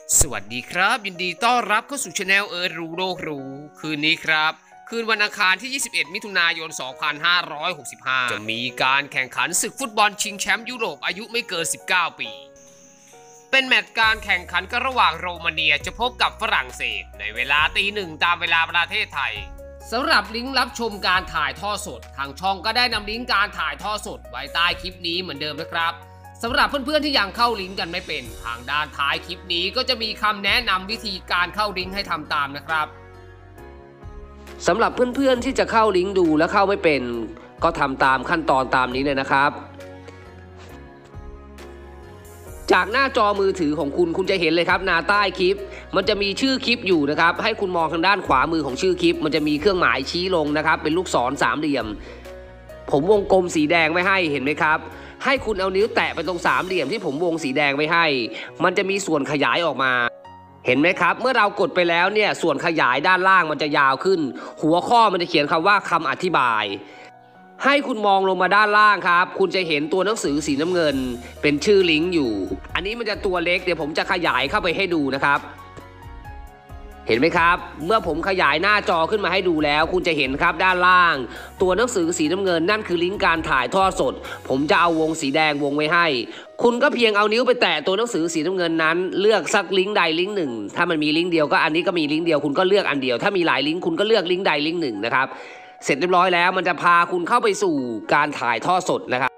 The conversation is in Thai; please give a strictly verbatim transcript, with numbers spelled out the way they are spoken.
สวัสดีครับยินดีต้อนรับเข้าสู่ช anel เอิร์ธรู้โลกรู้คืนนี้ครับคืนวันอังคารที่ยี่สิบเอ็ดมิถุนายนสองพันห้าร้อยหกสิบห้าจะมีการแข่งขันศึกฟุตบอลชิงแชมป์ยุโรปอายุไม่เกินสิบเก้าปีเป็นแมตช์การแข่งขันกันระหว่างโรมาเนียจะพบกับฝรั่งเศสในเวลาตีหนึ่งตามเวลาประเทศไทยสำหรับลิงก์รับชมการถ่ายทอดสดทางช่องก็ได้นำลิงก์การถ่ายทอดสดไว้ใต้คลิปนี้เหมือนเดิมนะครับสำหรับเพื่อนๆที่ยังเข้าลิงก์กันไม่เป็นทางด้านท้ายคลิปนี้ก็จะมีคำแนะนำวิธีการเข้าลิงก์ให้ทำตามนะครับสำหรับเพื่อนๆที่จะเข้าลิงก์ดูและเข้าไม่เป็นก็ทำตามขั้นตอนตามนี้เลยนะครับจากหน้าจอมือถือของคุณคุณจะเห็นเลยครับหน้าใต้คลิปมันจะมีชื่อคลิปอยู่นะครับให้คุณมองทางด้านขวามือของชื่อคลิปมันจะมีเครื่องหมายชี้ลงนะครับเป็นลูกศรสามเหลี่ยมผมวงกลมสีแดงไว้ให้เห็นไหมครับให้คุณเอานิ้วแตะไปตรงสามเหลี่ยมที่ผมวงสีแดงไว้ให้มันจะมีส่วนขยายออกมาเห็นไหมครับเมื่อเรากดไปแล้วเนี่ยส่วนขยายด้านล่างมันจะยาวขึ้นหัวข้อมันจะเขียนคำว่าคำอธิบายให้คุณมองลงมาด้านล่างครับคุณจะเห็นตัวหนังสือสีน้ำเงินเป็นชื่อลิงก์อยู่อันนี้มันจะตัวเล็กเดี๋ยวผมจะขยายเข้าไปให้ดูนะครับเห็นไหมครับเมื่อผมขยายหน้าจอขึ้นมาให้ดูแล้วคุณจะเห็นครับด้านล่างตัวหนังสือสีน้ำเงินนั่นคือลิงก์การถ่ายทอดสดผมจะเอาวงสีแดงวงไว้ให้คุณก็เพียงเอานิ้วไปแตะตัวหนังสือสีน้ำเงินนั้นเลือกสักลิงก์ใดลิงก์หนึ่งถ้ามันมีลิงก์เดียวก็อันนี้ก็มีลิงก์เดียวคุณก็เลือกอันเดียวถ้ามีหลายลิงก์คุณก็เลือกลิงก์ใดลิงก์หนึ่งนะครับเสร็จเรียบร้อยแล้วมันจะพาคุณเข้าไปสู่การถ่ายทอดสดนะครับ